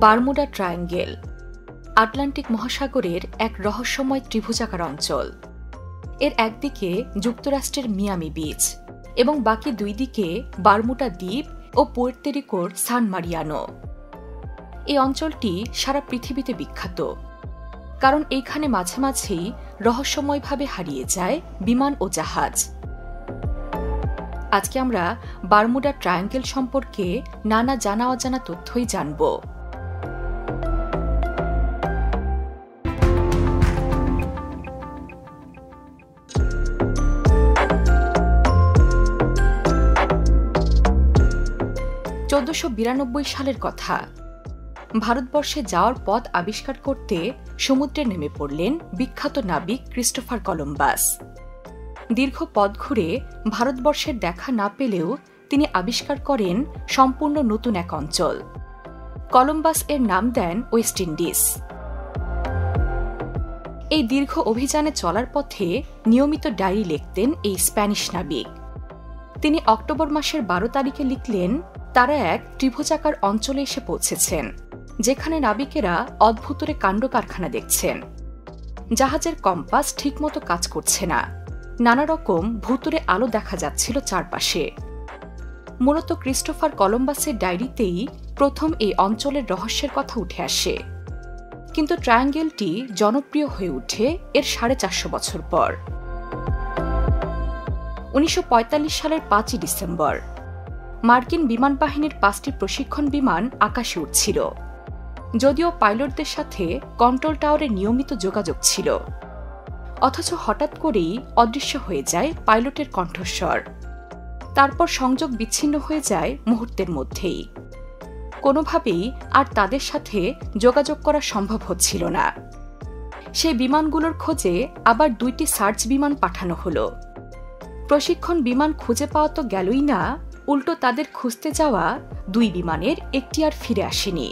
Bermuda triangle Atlantic মহাসাগরের এক রহস্যময় ত্রিভুজাকার অঞ্চল। এর একদিকে যুক্তরাষ্ট্রের মিয়ামি বিচ এবং বাকি দুই দিকে বারমুডা দ্বীপ ও পুয়ের্তো রিকোর সান মারিয়ানো। এই অঞ্চলটি সারা পৃথিবীতে বিখ্যাত, কারণ এইখানে মাঝে মাঝেই রহস্যময়ভাবে হারিয়ে যায় বিমান ও জাহাজ। আজকে আমরা বারমুডা ট্রায়াঙ্গেল সম্পর্কে নানা জানা অজানা তথ্যই জানব। 1492 সালের কথা। ভারতবর্ষে যাওয়ার পথ আবিষ্কার করতে সমুদ্রে নেমে পড়লেন বিখ্যাত নাবিক ক্রিস্টোফার কলম্বাস। দীর্ঘ পথ ঘুরে ভারতবর্ষের দেখা না পেলেও তিনি আবিষ্কার করেন সম্পূর্ণ নতুন এক অঞ্চল। কলম্বাস এর নাম দেন ওয়েস্ট ইন্ডিজ। এই দীর্ঘ অভিযানে চলার পথে নিয়মিত ডায়েরি লিখতেন এই স্প্যানিশ নাবিক। তিনি অক্টোবর মাসের 12 তারিখে লিখলেন, তারা এক ত্রিভুজাকার অঞ্চলে এসে পৌঁছেছেন, যেখানে নাবিকেরা অদ্ভুতরে কাণ্ড কারখানা দেখছেন। জাহাজের কম্পাস ঠিকমতো কাজ করছে না, নানা রকম ভুতুরে আলো দেখা যাচ্ছিল চারপাশে। মূলত ক্রিস্টোফার কলম্বাসের ডায়েরিতেই প্রথম এই অঞ্চলের রহস্যের কথা উঠে আসে। কিন্তু ট্রায়াঙ্গেলটি জনপ্রিয় হয়ে ওঠে এর 450 বছর পর। 1945 সালের 5 ডিসেম্বর মার্কিন বিমান বাহিনীর 5টি প্রশিক্ষণ বিমান আকাশে উঠছিল। যদিও পাইলটদের সাথে কন্ট্রোল টাওয়ারে নিয়মিত যোগাযোগ ছিল, অথচ হঠাৎ করেই অদৃশ্য হয়ে যায় পাইলটের কণ্ঠস্বর। তারপর সংযোগ বিচ্ছিন্ন হয়ে যায় মুহূর্তের মধ্যেই। কোনোভাবেই আর তাদের সাথে যোগাযোগ করা সম্ভব হচ্ছিল না। সেই বিমানগুলোর খোঁজে আবার 2টি সার্চ বিমান পাঠানো হলো। প্রশিক্ষণ বিমান খুঁজে পাওয়া তো গেলই না, উল্টো তাদের খুঁজতে যাওয়া 2 বিমানের একটি আর ফিরে আসেনি।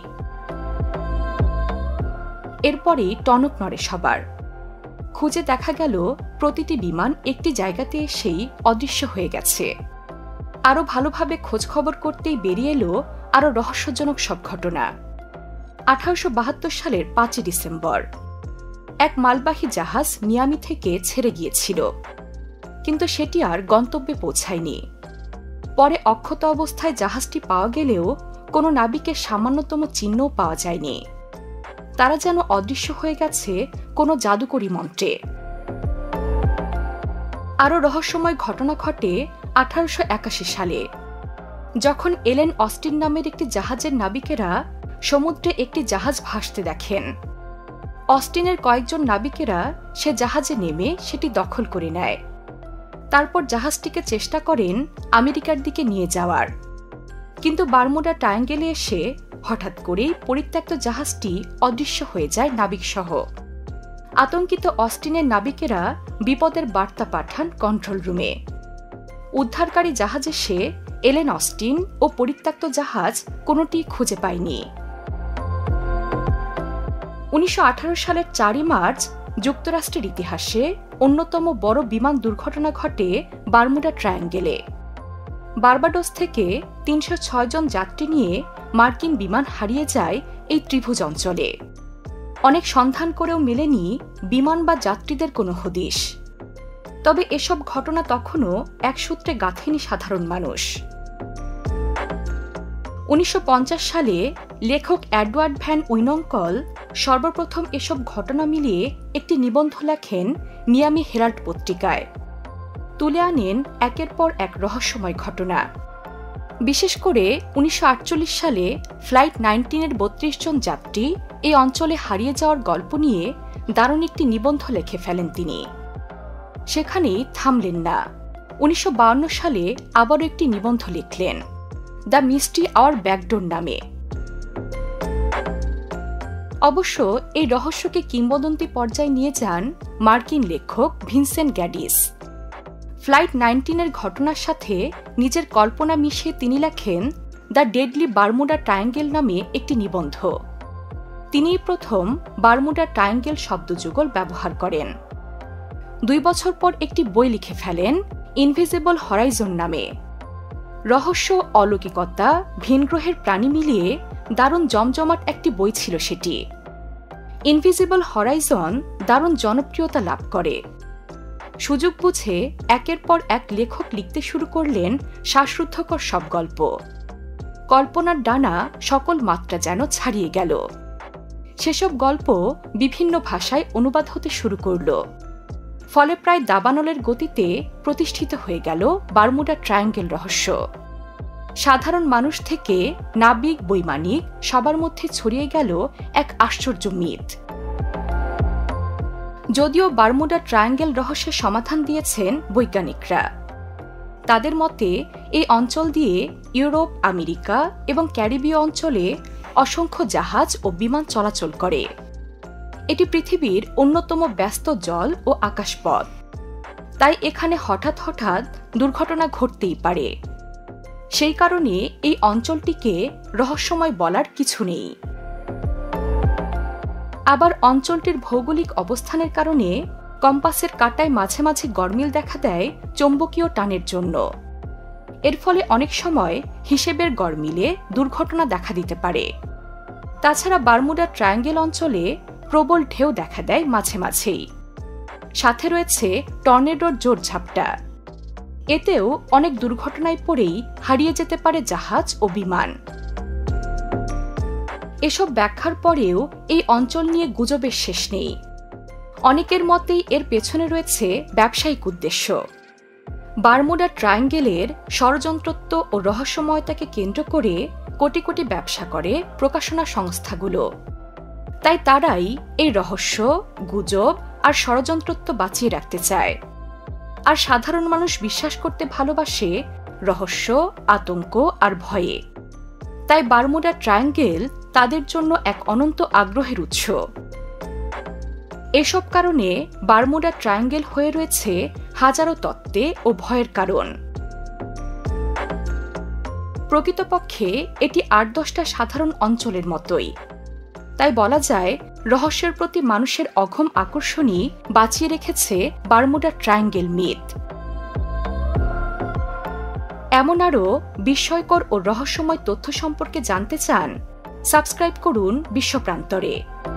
এরপরেই টনক নড়ে সবার। খুঁজে দেখা গেল প্রতিটি বিমান একটি জায়গাতে এসেই অদৃশ্য হয়ে গেছে। আরও ভালোভাবে খোঁজখবর করতেই বেরিয়ে এলো আরও রহস্যজনক সব ঘটনা। 1872 সালের 5 ডিসেম্বর এক মালবাহী জাহাজ মিয়ামি থেকে ছেড়ে গিয়েছিল, কিন্তু সেটি আর গন্তব্যে পৌঁছায়নি। পরে অক্ষত অবস্থায় জাহাজটি পাওয়া গেলেও কোনো নাবিকের সামান্যতম চিহ্নও পাওয়া যায়নি। তারা যেন অদৃশ্য হয়ে গেছে কোনো জাদুকরী মন্ত্রে। আরও রহস্যময় ঘটনা ঘটে 1881 সালে, যখন এলেন অস্টিন নামের একটি জাহাজের নাবিকেরা সমুদ্রে একটি জাহাজ ভাসতে দেখেন। অস্টিনের কয়েকজন নাবিকেরা সে জাহাজে নেমে সেটি দখল করে নেয়। তারপর জাহাজটিকে চেষ্টা করেন আমেরিকার দিকে নিয়ে যাওয়ার, কিন্তু বারমুডা ট্রায়াঙ্গেলে এসে হঠাৎ করেই পরিত্যক্ত জাহাজটি অদৃশ্য হয়ে যায় নাবিকসহ। আতঙ্কিত অস্টিনের নাবিকেরা বিপদের বার্তা পাঠান কন্ট্রোল রুমে। উদ্ধারকারী জাহাজ এসে এলেন অস্টিন ও পরিত্যক্ত জাহাজ কোনোটি খুঁজে পায়নি। 1918 সালের 4 মার্চ যুক্তরাষ্ট্রের ইতিহাসে অন্যতম বড় বিমান দুর্ঘটনা ঘটে বারমুডা ট্রায়াঙ্গেলে। বার্বাডোস থেকে 306 জন যাত্রী নিয়ে মার্কিন বিমান হারিয়ে যায় এই ত্রিভুজ অঞ্চলে। অনেক সন্ধান করেও মেলেনি বিমান বা যাত্রীদের কোনো হদিশ। তবে এসব ঘটনা তখনও এক সূত্রে গাঁথেনি সাধারণ মানুষ। 1950 সালে লেখক এডওয়ার্ড ভ্যান উইনঙ্কল সর্বপ্রথম এসব ঘটনা মিলিয়ে একটি নিবন্ধ লেখেন মিয়ামি হেরাল্ড পত্রিকায়। তুলে আনেন একের পর এক রহস্যময় ঘটনা। বিশেষ করে 1948 সালে ফ্লাইট 19-এর 32 জন যাত্রী এই অঞ্চলে হারিয়ে যাওয়ার গল্প নিয়ে দারুণ একটি নিবন্ধ লিখে ফেলেন তিনি। সেখানেই থামলেন না। 1952 সালে আবারও একটি নিবন্ধ লিখলেন, দ্য মিস্ট্রি আওয়ার ব্যাকডোর নামে। অবশ্য এই রহস্যকে কিংবদন্তি পর্যায়ে নিয়ে যান মার্কিন লেখক ভিনসেন্ট গ্যাডিস। ফ্লাইট 19-এর ঘটনার সাথে নিজের কল্পনা মিশিয়ে তিনি লেখেন দ্য ডেডলি বারমুডা ট্রায়াঙ্গেল নামে একটি নিবন্ধ। তিনিই প্রথম বারমুডা ট্রায়াঙ্গেল শব্দযুগল ব্যবহার করেন। 2 বছর পর একটি বই লিখে ফেলেন ইনভিজিবল হরাইজন নামে। রহস্য, অলৌকিকতা, ভিনগ্রহের প্রাণী মিলিয়ে দারুণ জমজমাট একটি বই ছিল সেটি। ইনভিজিবল হরাইজন দারুণ জনপ্রিয়তা লাভ করে। সুযোগ বুঝে একের পর এক লেখক লিখতে শুরু করলেন শ্বাসরুদ্ধকর সব গল্প। কল্পনার ডানা সকল মাত্রা যেন ছাড়িয়ে গেল। সেসব গল্প বিভিন্ন ভাষায় অনুবাদ হতে শুরু করল। ফলে প্রায় দাবানলের গতিতে প্রতিষ্ঠিত হয়ে গেল বারমুডা ট্রায়াঙ্গেল রহস্য। সাধারণ মানুষ থেকে নাবিক, বৈমানিক সবার মধ্যে ছড়িয়ে গেল এক আশ্চর্য মিথ। যদিও বারমুডা ট্রায়াঙ্গেল রহস্যের সমাধান দিয়েছেন বৈজ্ঞানিকরা। তাদের মতে এই অঞ্চল দিয়ে ইউরোপ, আমেরিকা এবং ক্যারিবীয় অঞ্চলে অসংখ্য জাহাজ ও বিমান চলাচল করে। এটি পৃথিবীর অন্যতম ব্যস্ত জল ও আকাশপথ। তাই এখানে হঠাৎ হঠাৎ দুর্ঘটনা ঘটতেই পারে। সেই কারণে এই অঞ্চলটিকে রহস্যময় বলার কিছু নেই। আবার অঞ্চলটির ভৌগোলিক অবস্থানের কারণে কম্পাসের কাঁটায় মাঝে মাঝে গরমিল দেখা দেয় চৌম্বকীয় টানের জন্য। এর ফলে অনেক সময় হিসেবের গরমিলে দুর্ঘটনা দেখা দিতে পারে। তাছাড়া বারমুডা ট্রায়াঙ্গেল অঞ্চলে প্রবল ঢেউ দেখা দেয় মাঝে মাঝেই। সাথে রয়েছে টর্নেডোর জোরঝাপটা। এতেও অনেক দুর্ঘটনায় পড়েই হারিয়ে যেতে পারে জাহাজ ও বিমান। এসব ব্যাখ্যার পরেও এই অঞ্চল নিয়ে গুজবের শেষ নেই। অনেকের মতেই এর পেছনে রয়েছে ব্যবসায়িক উদ্দেশ্য। বারমুডা ট্রায়াঙ্গেলের ষড়যন্ত্রত্ব ও রহস্যময়তাকে কেন্দ্র করে কোটি কোটি ব্যবসা করে প্রকাশনা সংস্থাগুলো। তাই তারাই এই রহস্য, গুজব আর ষড়যন্ত্রত্ব বাঁচিয়ে রাখতে চায়। আর সাধারণ মানুষ বিশ্বাস করতে ভালোবাসে রহস্য, আতঙ্ক আর ভয়ে। তাই বারমুডা ট্রায়াঙ্গেল তাদের জন্য এক অনন্ত আগ্রহের উৎস। এসব কারণে বারমুডা ট্রায়াঙ্গেল হয়ে রয়েছে হাজারো তত্ত্বে ও ভয়ের কারণ। প্রকৃতপক্ষে এটি ৮-১০টা সাধারণ অঞ্চলের মতোই। তাই বলা যায় রহস্যের প্রতি মানুষের অঘম আকর্ষণই বাঁচিয়ে রেখেছে বারমুডা ট্রায়াঙ্গেল মিথ। এমন আরও বিস্ময়কর ও রহস্যময় তথ্য সম্পর্কে জানতে চান? সাবস্ক্রাইব করুন বিশ্বপ্রান্তরে।